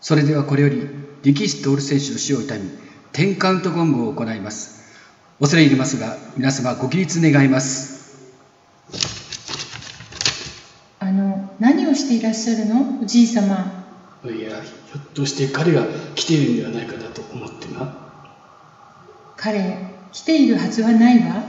それではこれより力士徹選手の死を悼み10カウントゴングを行います。恐れ入りますが皆様ご起立願います。 何をしていらっしゃるの、おじい様。 いや、ひょっとして彼が来ているんではないかなと思ってな。 彼、来ているはずはないわ。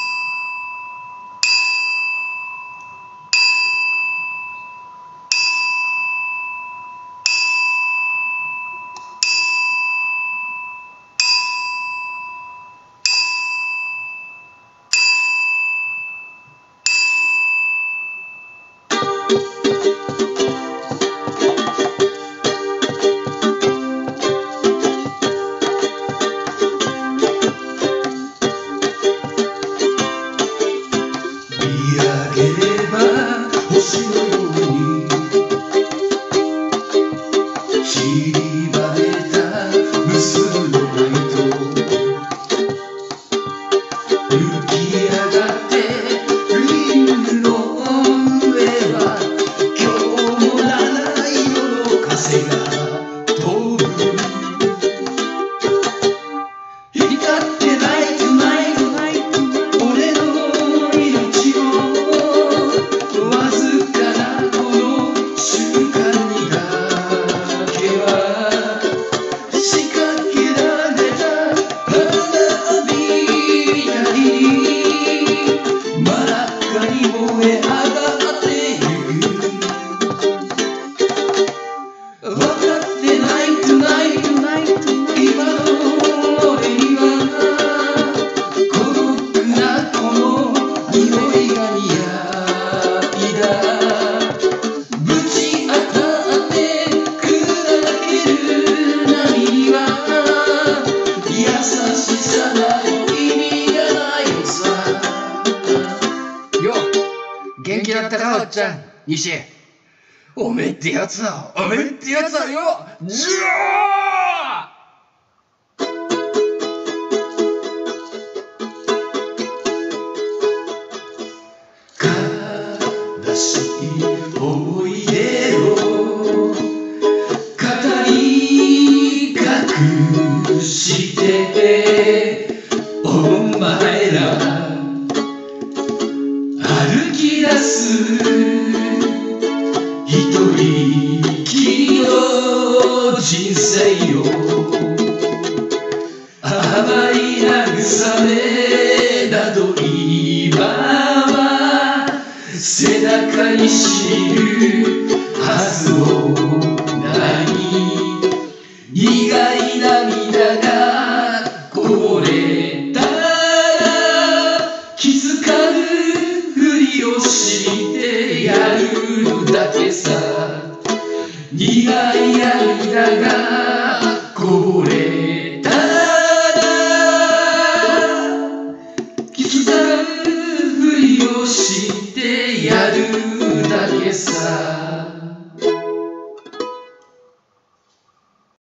元気だったか、おっちゃん。西。おめえってやつだ。おめえってやつだよ。じゃ悲しい思い出を語り隠してお前ら歩き出す一人きりの人生を甘い慰めなど今は背中に知るはずもない苦い涙がこぼれたら気づかぬふりをしてやるだけさ苦い涙が